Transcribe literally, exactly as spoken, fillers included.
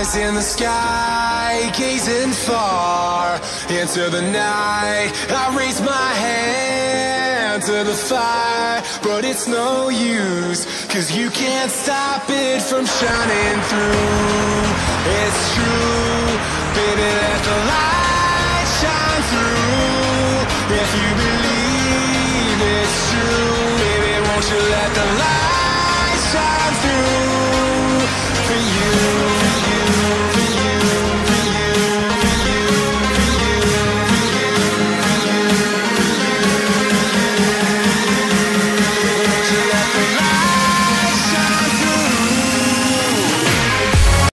eyes in the sky, gazing far into the night. I raise my hand to the fire, but it's no use, 'cause you can't stop it from shining through. It's true, baby, let the light shine through. If you believe it's true, baby, won't you let the light shine through for you?